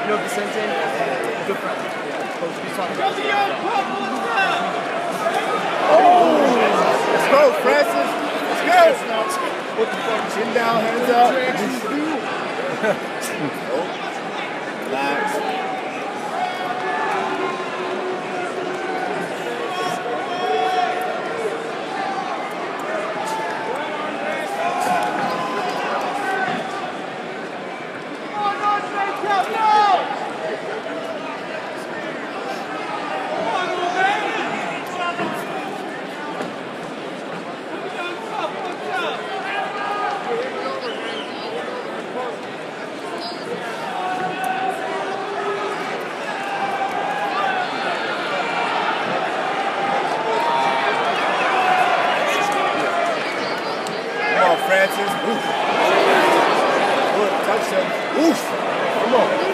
know Vicente? Good friend. Yeah. He's talking about it. Oh! Let's go, Francis. Let's go. What the fuck? Chin down, hands up. Relax. Francis. Oof. Good. Touch him. Oof. Come on.